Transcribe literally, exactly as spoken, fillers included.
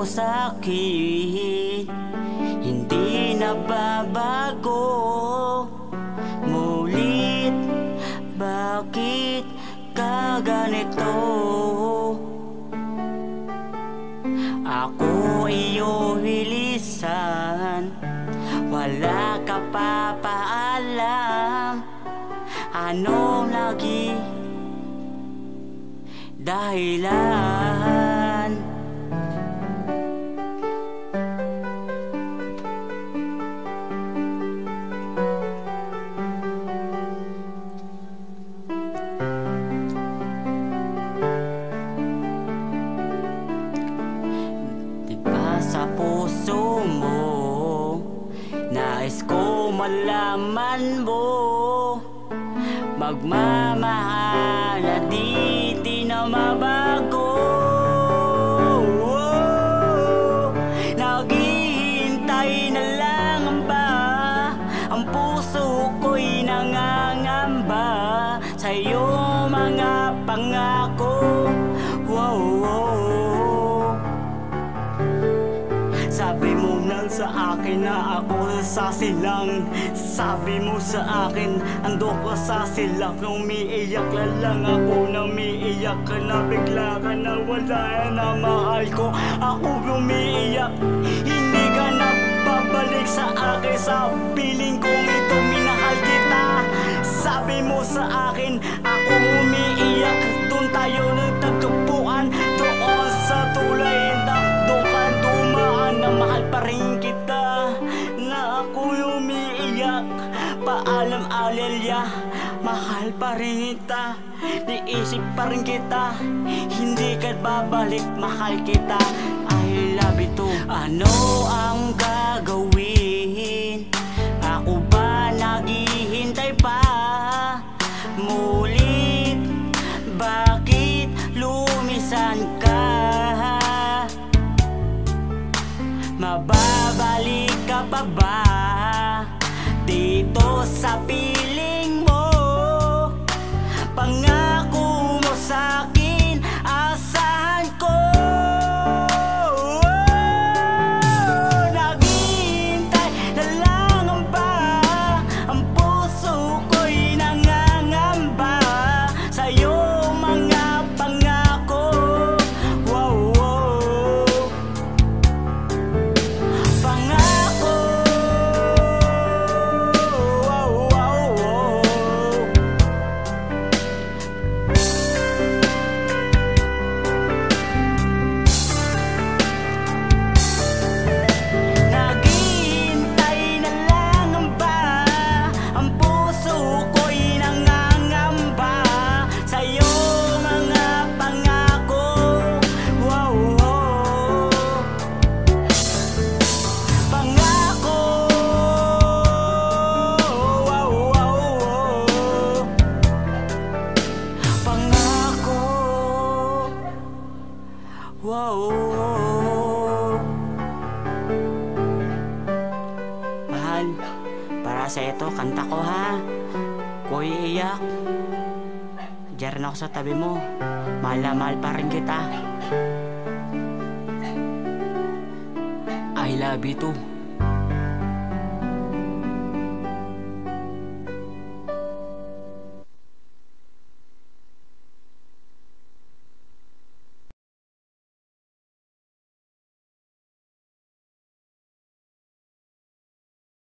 mo sa'kin hindi nababago. Ngunit bakit ka ganito? Ako iyong bilisan, wala ka pa paalam. Anong lagi dahilan? Diba sa puso mo, nais ko malaman mo, magmamahal na di, di na mabago. Oh, naghihintay na lang ba, ang puso ko'y nangangamba sa'yo mga pangako. Wow, wow. Sabi mo lang sa akin na ako sa silang. Sabi mo sa akin ando ka sa silak. Umiiyak na lang ako, na umiiyak ka na, bigla ka na wala na mahal ko. Ako umiiyak, hindi ka na babalik sa akin. Sa piling kong ito minahal kita. Sabi mo sa akin ako umiiyak, doon tayo nagtagpuan, doon sa tulay na doon ka dumaan. Na mahal pa rin kita, na ako umiiyak. Paalam Alelia, mahal pa rin kita. Niisip pa rin kita, hindi ka babalik, mahal kita. I love you too. Ano ang gagawin? Ako ba naghihintay pa? Mulit, bakit lumisan ka? Mababalik ka pa ba dito sa piling mo? Pangako mo sa'kin, asahan ko. Naghihintay na lang ba, ang puso ko'y nangangamba sa'yo mga pangako. Wow, wow. Pangako. Wow, wow, wow. Naghihintay na lang ba, ang puso ko'y nangangamba sa'yo mga pangako. Wow, wow. Pangako. Wow, wow, wow. Pangako. Wow, wow. Mahal, para sa ito kanta ko ha. Kung iiyak, diyan ako sa tabi mo. Mahal na mahal pa rin kita. I love you too.